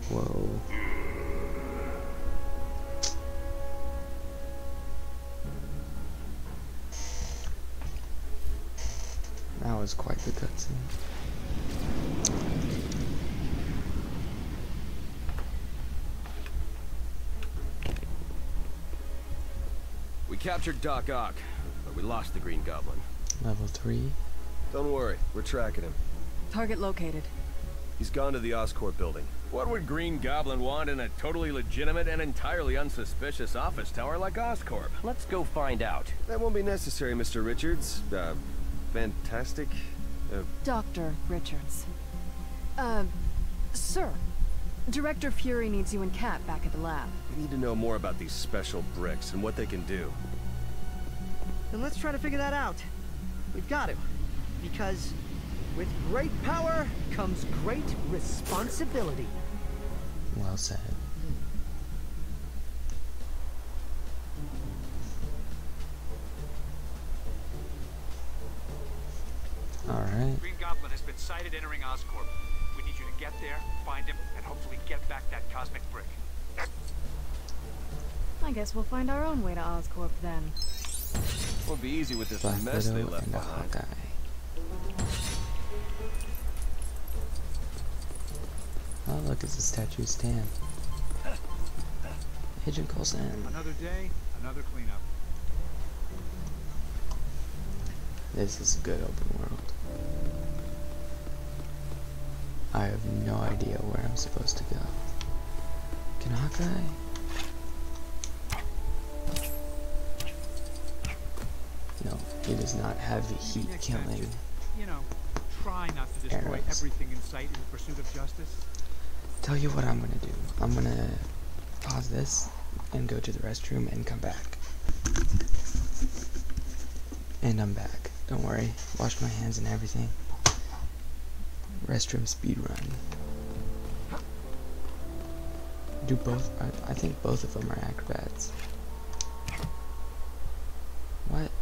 Whoa. That was quite the cutscene. We captured Doc Ock, but we lost the Green Goblin. Level 3. Don't worry, we're tracking him. Target located. He's gone to the Oscorp building. What would Green Goblin want in a totally legitimate and entirely unsuspicious office tower like Oscorp? Let's go find out. That won't be necessary, Mr. Richards. Fantastic. Dr. Richards. Sir. Director Fury needs you and Kat back at the lab. We need to know more about these special bricks and what they can do. Then let's try to figure that out. We've got to. Because with great power comes great responsibility. Well said. Alright. Green Goblin has been sighted entering Oscorp. We need you to get there, find him, and hopefully get back that cosmic brick. I guess we'll find our own way to Oscorp then. Won't be easy with this Black mess they Widow left and a behind. Hawkeye. Oh, look, it's a statue stand. Agent Coulson. Another day, another cleanup. This is a good open world. I have no idea where I'm supposed to go. Can Hawkeye? No, he does not have the heat Next time, killing. just, you know, try not to destroy arrows. everything in sight in the pursuit of justice. Tell you what I'm gonna do. I'm gonna pause this and go to the restroom and come back. And I'm back. Don't worry. Wash my hands and everything. Restroom speed run. Do both? I think both of them are acrobats. What?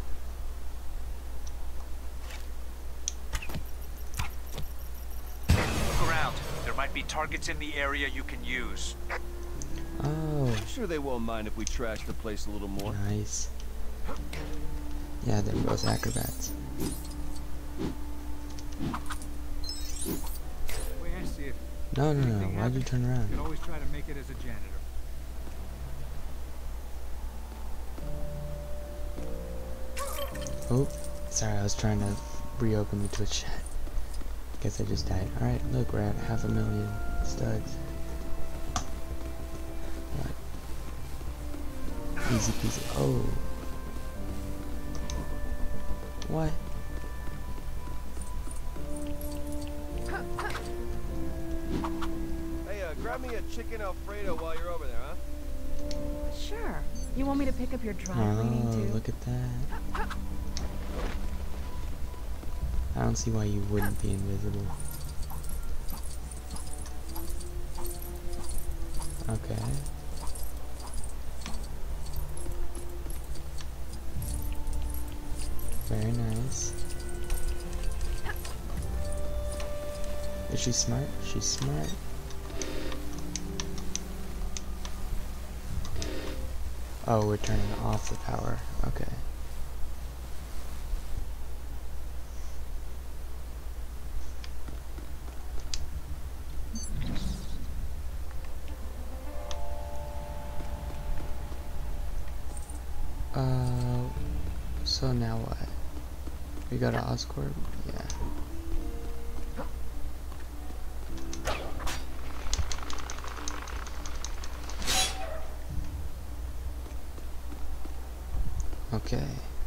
Look around. There might be targets in the area you can use. Oh, I'm sure they won't mind if we trash the place a little more. nice. Yeah, they're both acrobats. Wait, I see it. No, no, no. Anything Why'd you happen? turn You around? can always try to make it as a janitor. Oh, sorry, I was trying to reopen the Twitch chat. Guess I just died. Alright, look, we're at 500,000 studs. What? Easy peasy. Oh. What? Hey, grab me a chicken Alfredo while you're over there, huh? Sure. You want me to pick up your dry cleaning Oh, too? look at that. I don't see why you wouldn't be invisible. Okay. Very nice. Is she smart? She's smart. Oh, we're turning off the power. Okay. So now what? We go to Oscorp? Yeah. Okay.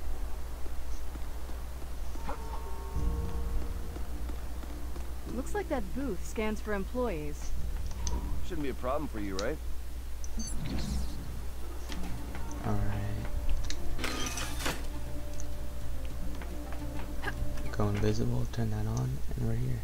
Looks like that booth scans for employees. Shouldn't be a problem for you, right? Alright. Go invisible, turn that on, and we're here.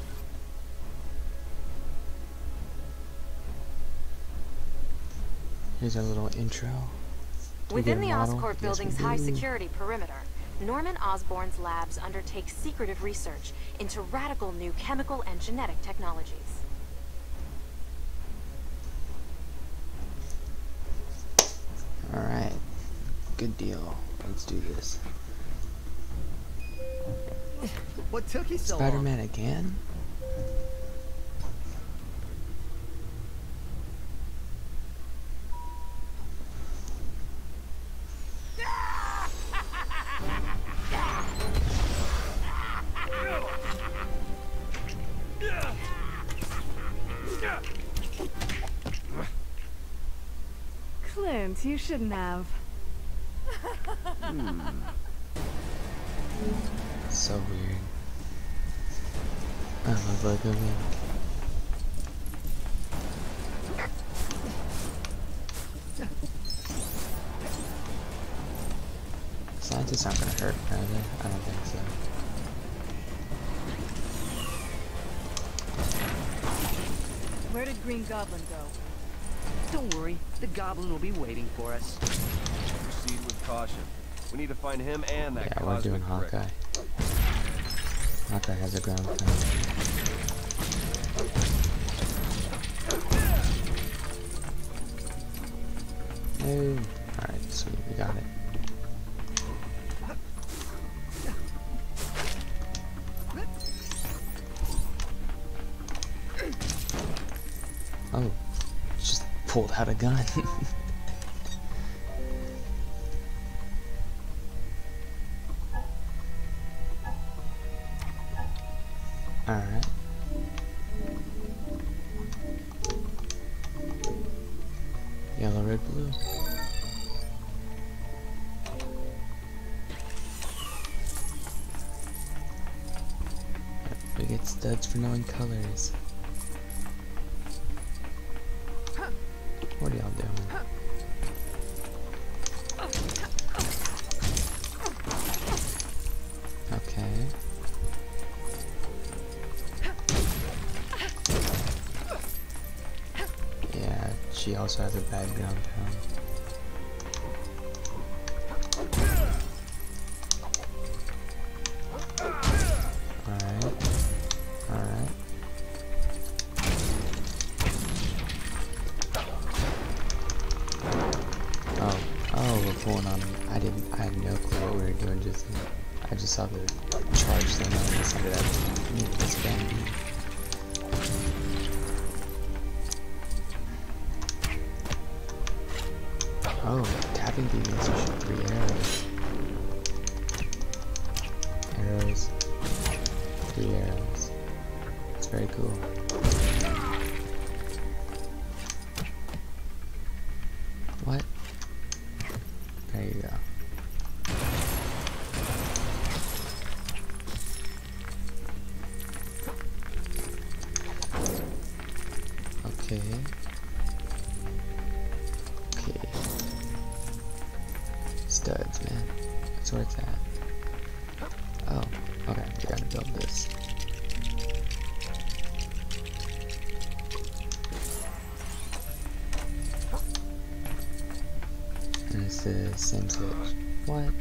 Here's our little intro. Within the model? Oscorp Yes, building's we high do. security perimeter, Norman Osborn's labs undertake secretive research into radical new chemical and genetic technologies. Good deal. Let's do this. What took you so long? Spider-Man again? Clint, you shouldn't have. So weird. I love Lego Link. Scientists aren't gonna hurt, are they? I don't think so. Where did Green Goblin go? Don't worry, the goblin will be waiting for us. Proceed with caution. We need to find him and that Yeah, we're doing cosmic brick. Hawkeye. Hawkeye has a ground pound. No. Alright, sweet, we got it. Oh, just pulled out a gun. Alright. Yellow, red, blue. We get studs for knowing colors. What are y'all doing? Okay. Yeah, she also has a bad ground pound. Alright. Alright. Oh, we're pulling on them. I had no clue what we were doing just then. I just saw the charge thing and I decided I needed this bambi. Oh, tapping beam makes you shoot 3 arrows. Arrows. 3 arrows. It's very cool. What? There you go. Okay. Okay. Studs, man. That's where it's at. Oh, okay. We gotta build this. And it's the same switch. What?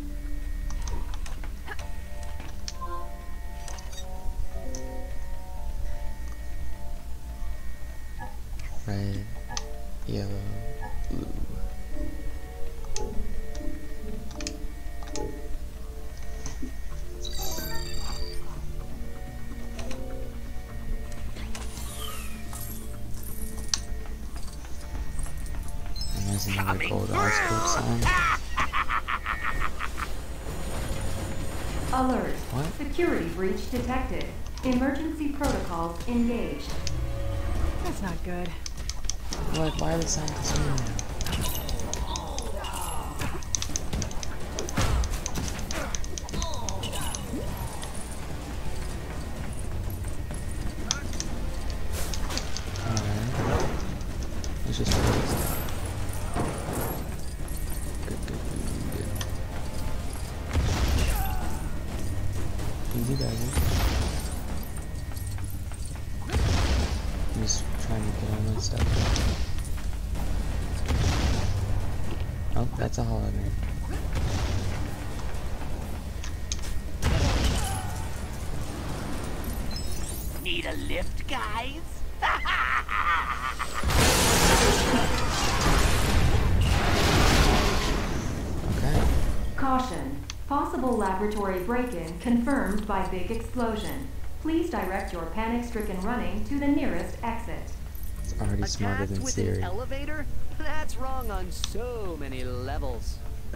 Red, yellow, blue. And there's another gold Oscorp sign. Alert. What? Security breach detected. Emergency protocols engaged. That's not good. What? Why are the scientists doing that? Alright. Let's just put this down. Good. Easy baby. I'm just trying to get all that stuff. Oh, that's a hologram. Need a lift, guys? Caution. Possible laboratory break-in confirmed by big explosion. Please direct your panic-stricken running to the nearest exit. It's already smarter Attacked than with Siri. an elevator? That's wrong on so many levels.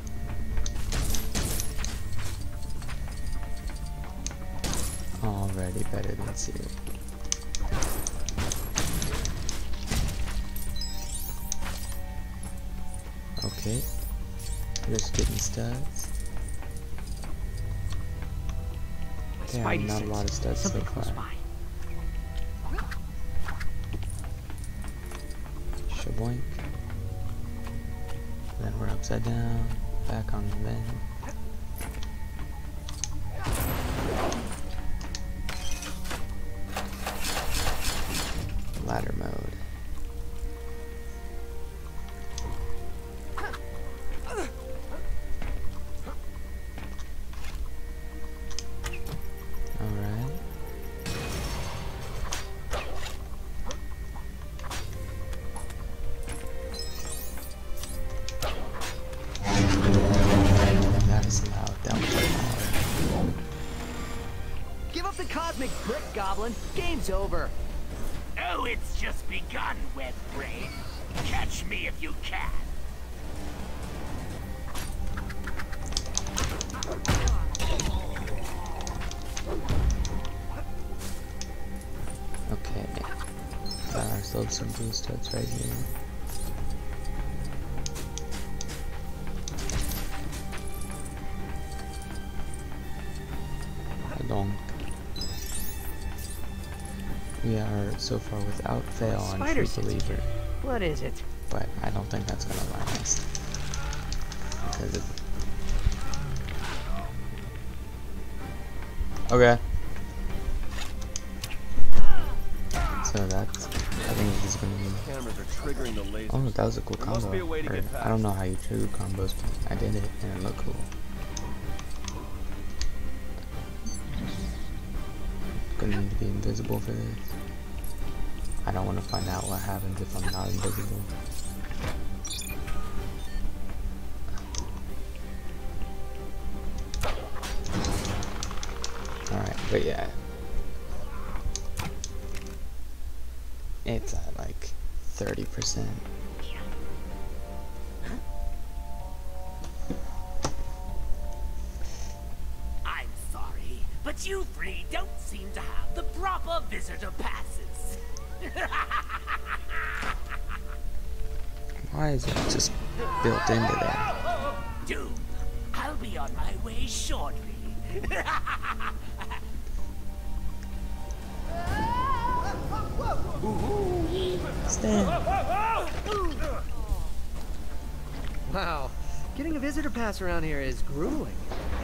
Already better than Siri. Okay. Just getting studs. Damn, Spidey not a sense. lot of studs so Something close far. by. Shaboink. Then we're upside down. Back on the vent. Ladder mode. Alright. That is loud. That was loud. Give up the cosmic brick, Goblin. Game's over. Oh, it's just begun, web brain. Catch me if you can. Okay. Got ourselves some blue studs right here. Long. We are so far without fail on Spider True sense. Believer, What is it? but I don't think that's gonna last because of. Okay. So that's. I think this is gonna be. Cameras are triggering the lasers. Oh, that was a cool There combo. must be a way to Or, get I don't past. know how you trigger combos, but I did it and it looked cool. Gonna need to be invisible for this. I don't want to find out what happens if I'm not invisible. Alright, but yeah. It's at like 30%. I'm sorry, but you three don't seem to have the proper visitor passes. Why is it just built into there? Doom, I'll be on my way shortly. Stand. Wow. Getting a visitor pass around here is grueling.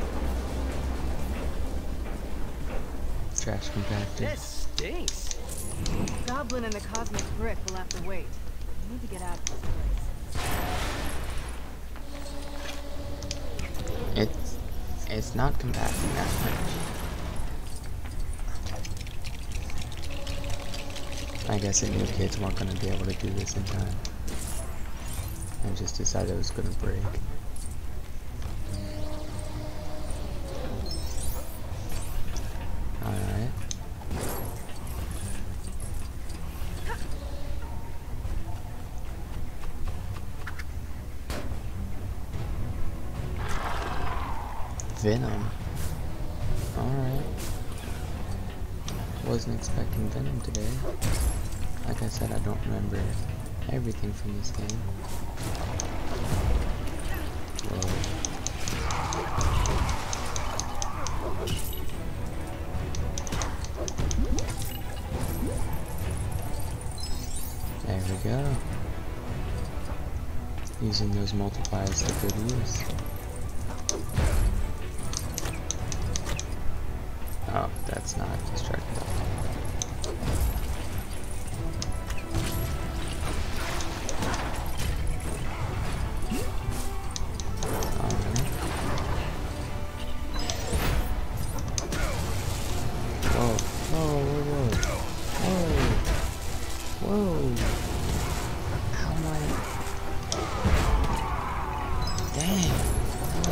Trash compactor. This stinks. Goblin and the cosmic brick will have to wait. We need to get out of this place. It's not compacting that much. I guess the new kids weren't gonna be able to do this in time. I just decided it was gonna break. Alright. Venom. Alright. Wasn't expecting Venom today. Like I said, I don't remember everything from this game. Whoa. There we go. Using those multipliers to good use. Oh, that's not destructible.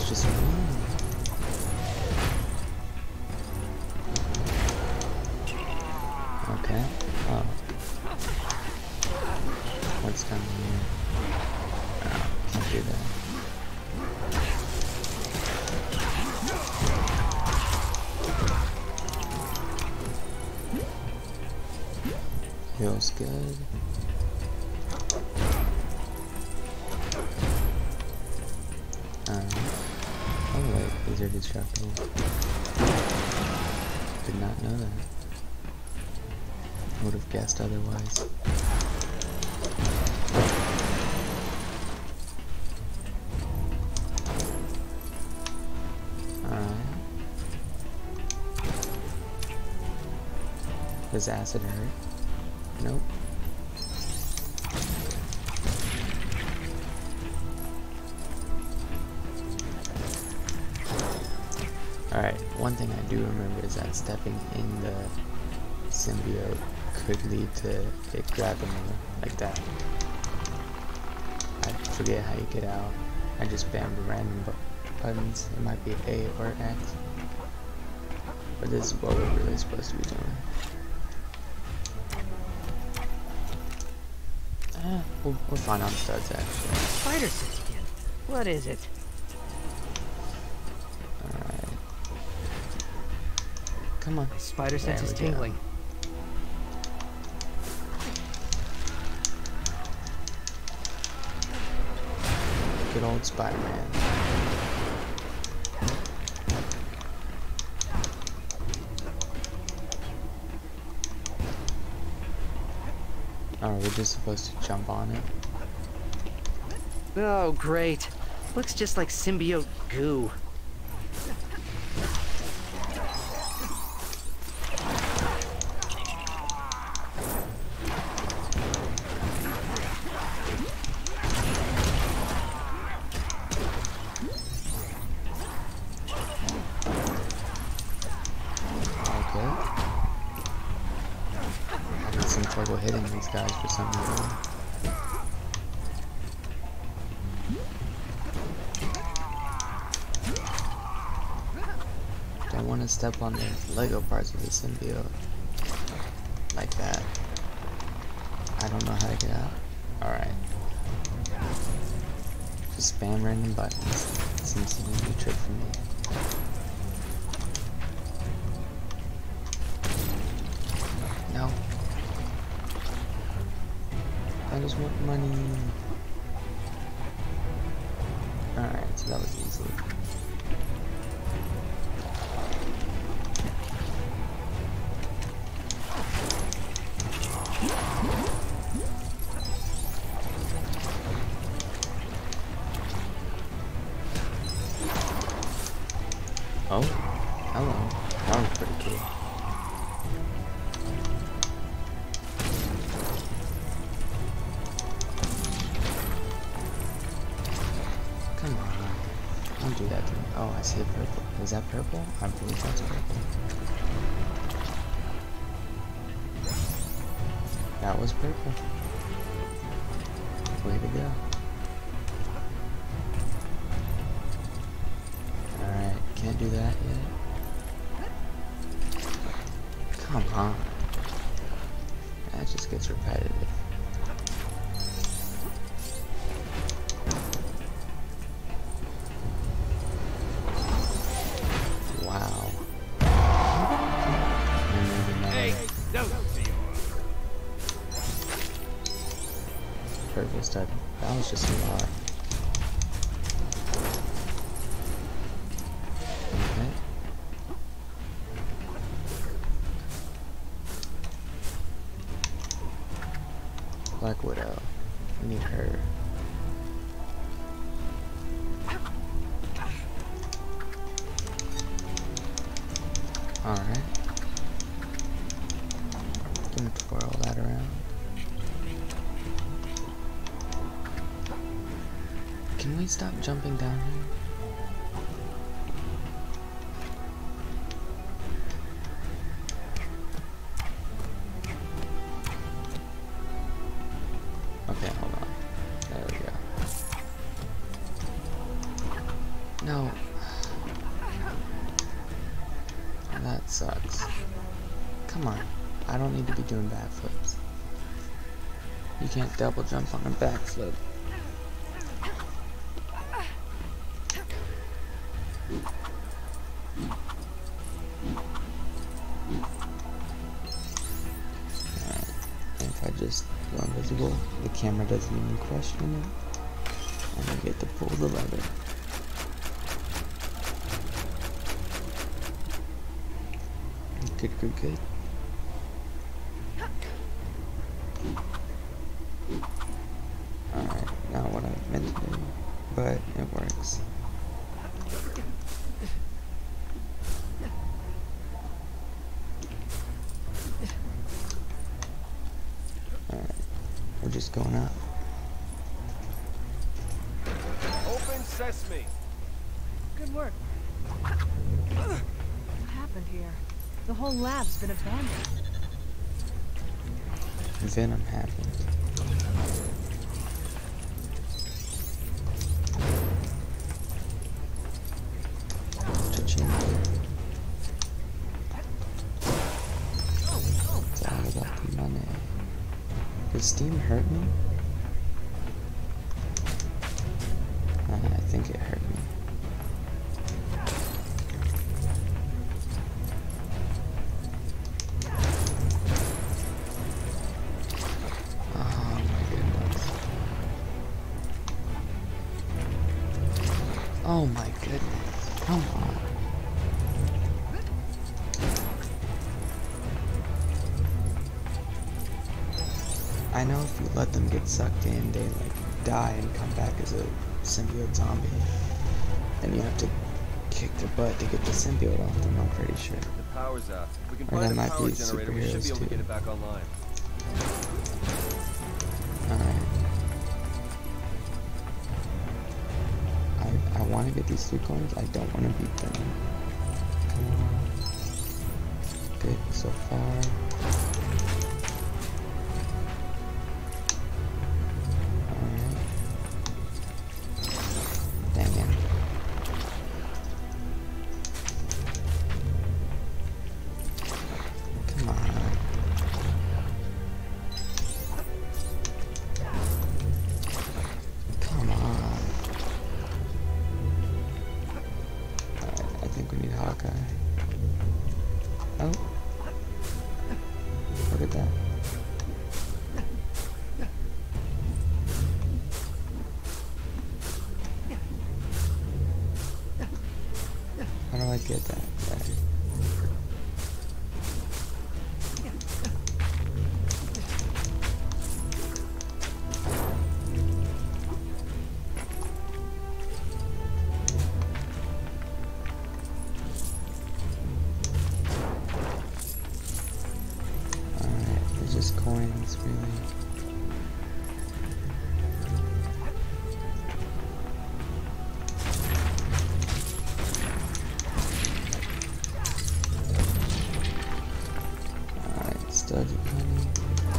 it's just me. Okay. Oh. What's down here? Oh, can't do that. Feels good. Oh wait, these are destructible. Did not know that. Would have guessed otherwise. Alright. Does acid hurt? Nope. Alright, one thing I do remember is that stepping in the symbiote could lead to it grabbing you like that. I forget how you get out. I just spammed random buttons. It might be A or X. But this is what we're really supposed to be doing. We're fine on studs actually. Spider sense again. What is it? Alright. Come on. My spider sense is tingling. Good old Spider-Man. Oh, we're just supposed to jump on it? Oh, great. Looks just like symbiote goo. Trouble hitting these guys for some reason. Don't want to step on the Lego parts of the symbiote like that. I don't know how to get out. Alright. Just spam random buttons. Seems to be a trick for me. No. I just want money. Alright, so that was easy. Oh, hello. That was pretty cool. Come on. Don't do that to me. Oh, I see a purple. Is that purple? I believe that's purple. That was purple. Way to go. Alright, can't do that yet. Come on. That just gets repetitive. Wow. Hey, don't see Purple stud. That was just a lot. Okay. Black Widow. We need her. Alright. Gonna twirl that around. Can we stop jumping down here? Okay, hold on. There we go. No. doing backflips. You can't double jump on a backflip. Alright, if I just go invisible, the camera doesn't even question it. And I get to pull the lever. Good, good, good. Alright, not what I meant to do, but it works. Alright, we're just going up. Open sesame. Good work. What happened here? The whole lab's been abandoned. Venom happened. Cha-ching. It's all about the money. Did Steam hurt me? I think it hurt me. Oh my goodness, come on. I know if you let them get sucked in, they like die and come back as a symbiote zombie. And you have to kick their butt to get the symbiote off them, I'm pretty sure. The power's out. We can Or find that a might power be generator. We should be superheroes able to too. get it back online. Alright. I want to get these 3 coins. I don't want to beat them. Come on. Good so far. Alright. Dang it. Come on. Come on. I think we need Hawkeye. Oh. Look at that. How do I get that? There. Just coins, really. Alright, studs of money.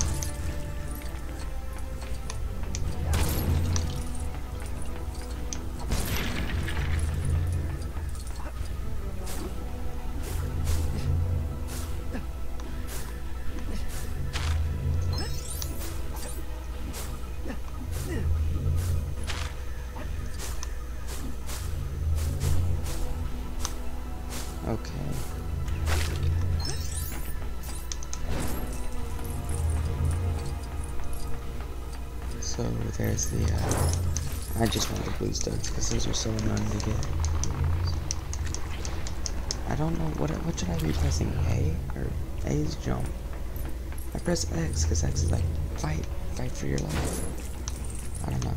Okay. So there's the, I just want the blue studs because those are so annoying to get. I don't know, what should I be pressing, A? Or A is jump. I press X because X is like, fight for your life. I don't know.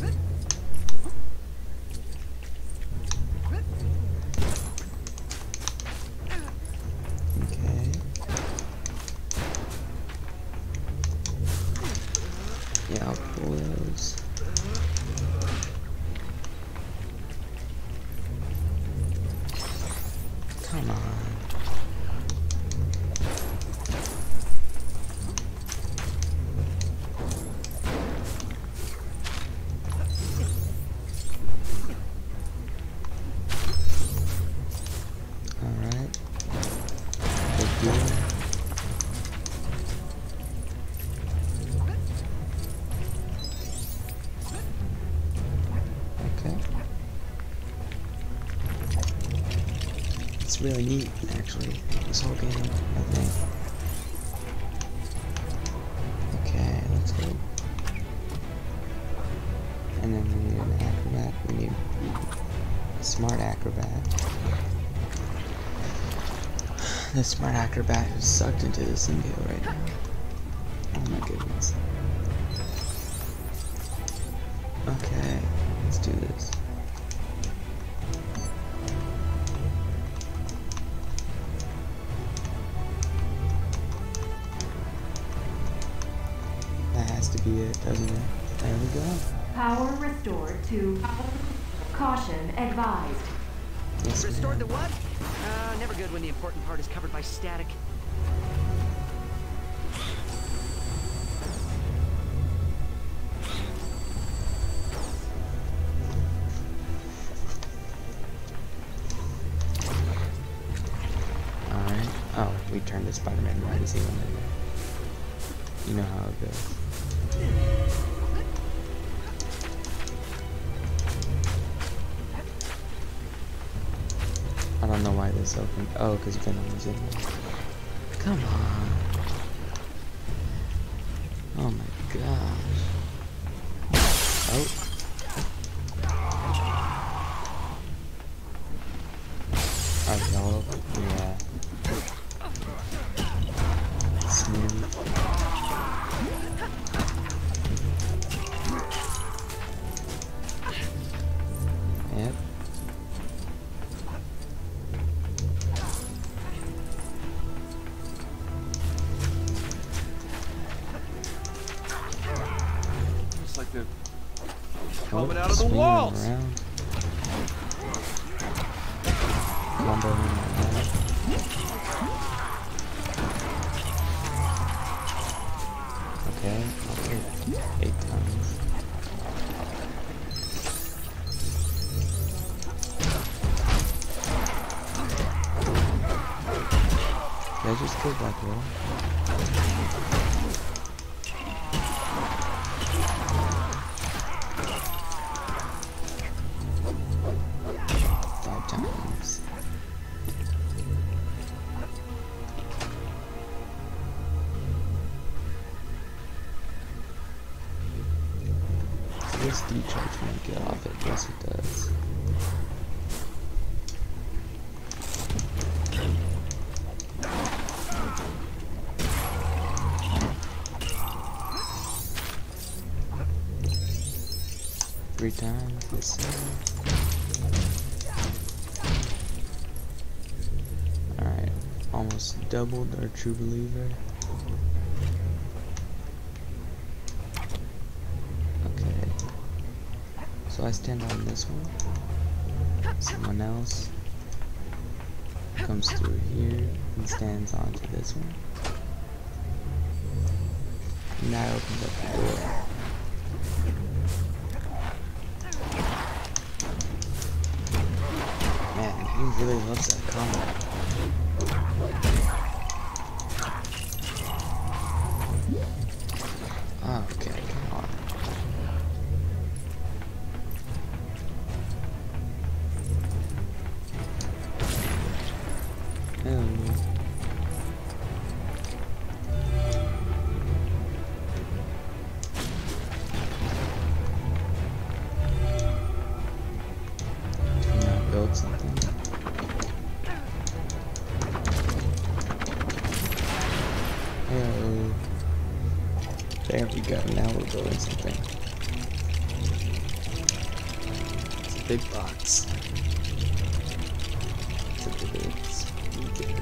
Yeah, I'll pull those. Come on. Alright. Good deal. It's really neat, actually, this whole game, I think. Okay, let's go. And then we need an acrobat. We need a smart acrobat. The smart acrobat is sucked into the symbiote right now. Oh my goodness. Okay, let's do this. That has to be it, doesn't it? There we go. Power restored to caution advised. Yes, Restored the ma'am. what? Never good when the important part is covered by static. Alright. Oh, we turned the Spider-Man right as he went in there. You know how it goes. I don't know why this opened. Oh, because Venom was in there. Come on. Oh my gosh. Oh. Are they all open? Yeah. Smooth. Yep. Looks like they're Oh, coming out of the swinging walls. around. Lumbering around. Okay, I'll take 8 times. Did I just kill Black Widow? Five times. Does this decharge when I get off it? Yes, it does. Three times, yes sir. Alright, almost doubled our True Believer. Okay. So I stand on this one. Someone else comes through here and stands onto this one. And that opens up the door. Man, he really loves that combat. Okay, come on. Can I build something? Oh, there we go. Now we're building something. It's a big box. It's a big speaker.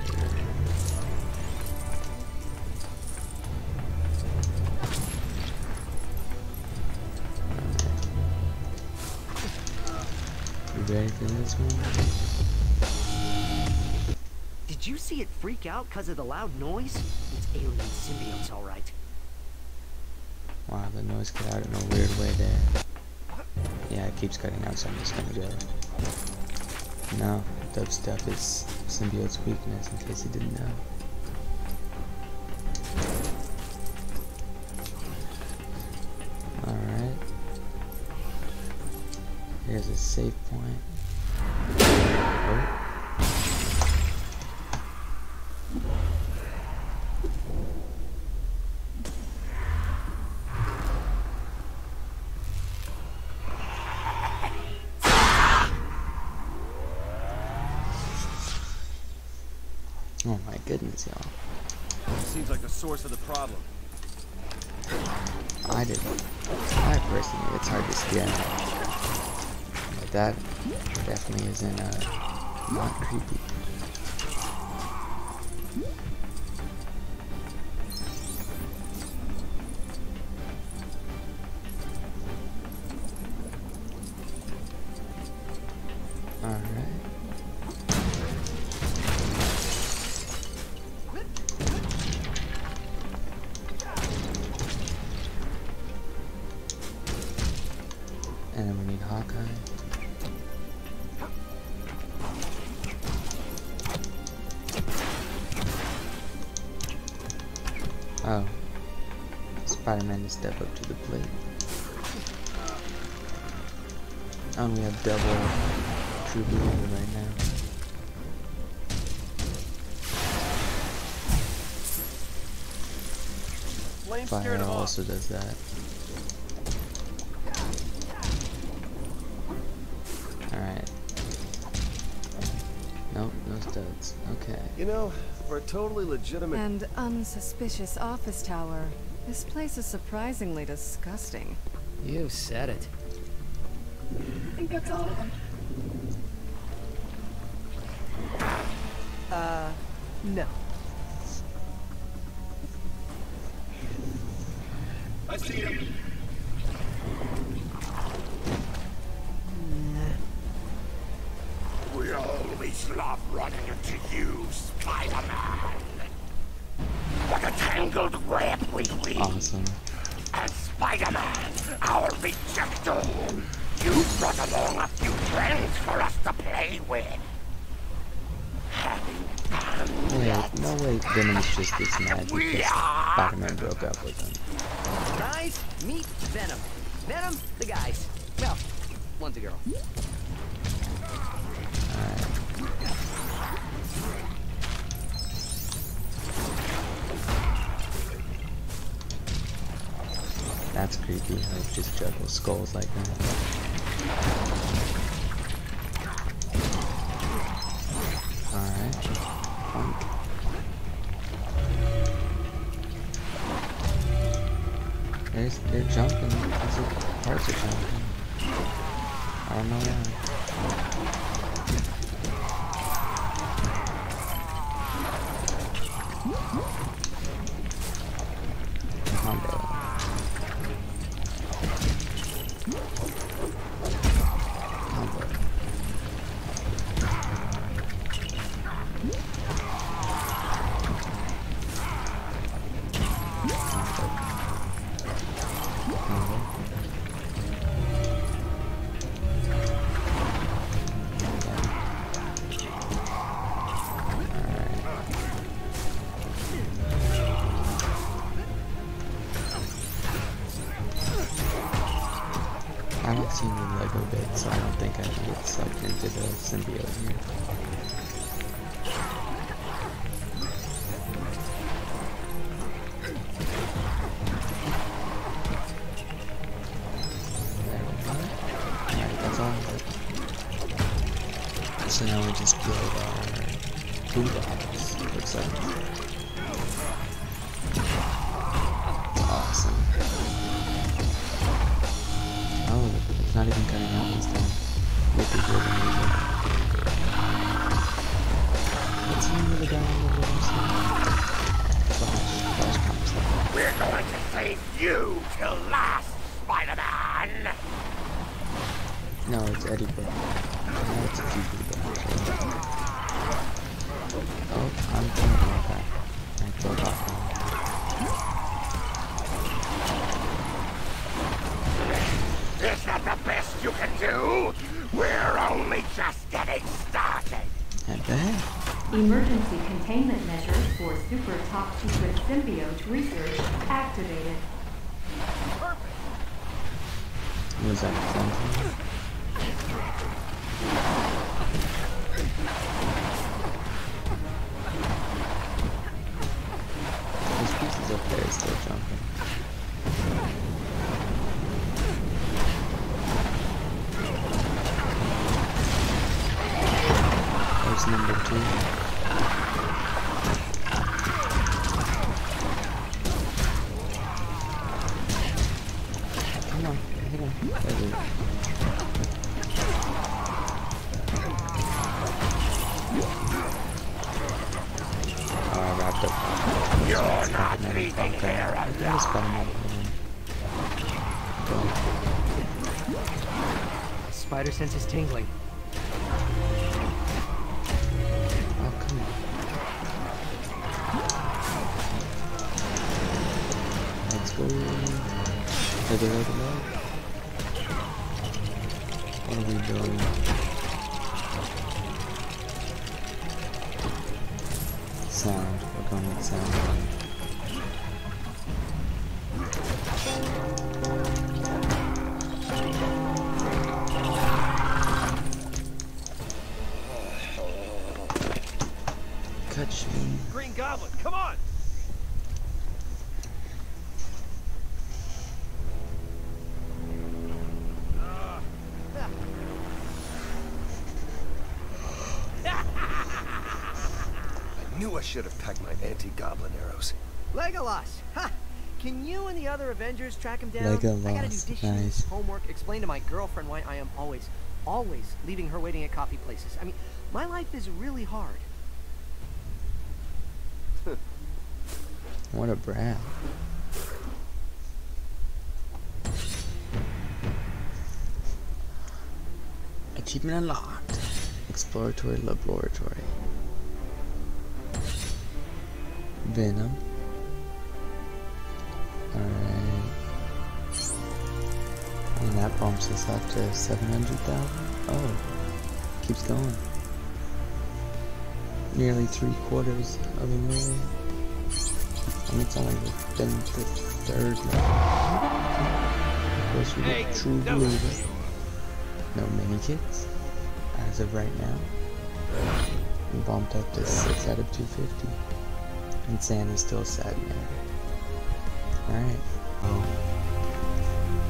You ready for this one? Did you see it freak out because of the loud noise? It's alien symbiotes, all right. Wow, the noise cut out in a weird way there. Yeah, it keeps cutting out, so I'm just gonna go. No, dubstep is symbiote's weakness, in case you didn't know. Alright. Here's a save point. Oh. Oh my goodness, y'all. Seems like the source of the problem. I personally, it's hard to scare me. But that definitely isn't, not creepy. Alright. And then we need Hawkeye. Oh. Spider-Man to step up to the plate. And we have double True Believer right now. Flame Fire scared him off. also does that. Alright. Nope, no studs. Okay. You know, for a totally legitimate... And unsuspicious office tower. This place is surprisingly disgusting. You said it. I think that's all of them. No. I see him. We always love running into you, Spider-Man. Like a tangled web we weave. Awesome. And Spider-Man, our rejecter, you brought along a few friends for us to play with. Wait, no way Venom's just this mad because Spider-Man broke up with him. Guys, meet Venom. Venom, the guys. Well, one's a girl. Alright. That's creepy, how he just juggles skulls like that. Alright. They're jumping. These parts are jumping. I don't know why. Come on, bro. Come on, bro. I don't see any Lego bits, so I don't think I can get sucked into the symbiote here. There we go. Alright, that's all of it. So now we just build our toolbox, looks like. Awesome. Oh, it's not even cutting out this time. You have to hear the music. What's the name of the guy on the little side? Flash comes like that. We're going to save you till last, Spider-Man. No, it's Eddie Brock. No, it's a few people actually. Oh, I'm thinking about that. I thought about that. Is that the best you can do? We're only just getting started. At that? Emergency containment measures for super top secret symbiote research activated. Was that something? Those pieces up there are still jumping. There's number 2. I wrapped up. You're not breathing here alone. Spider sense is tingling. Oh, come on. Let's go. What are we doing? Sound. We're going with sound. Cutscene. Green Goblin, come on! I knew I should have packed my anti-goblin arrows. Legolas! Ha! Can you and the other Avengers track him down? Legolas, I gotta do dishes, nice. homework, explain to my girlfriend why I am always leaving her waiting at coffee places. I mean, my life is really hard. What a brat. Achievement unlocked. Exploratory Laboratory. Venom. Alright. And that bumps us up to 700,000. Oh. Keeps going. Nearly 3/4 of a million. And it's only been the third level. Of course, we get True Believer. No mini kits as of right now. We bumped up to 6 out of 250. And Santa's still sad man. Alright.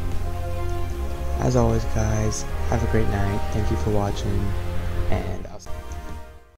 As always, guys, have a great night. Thank you for watching. And I'll see you.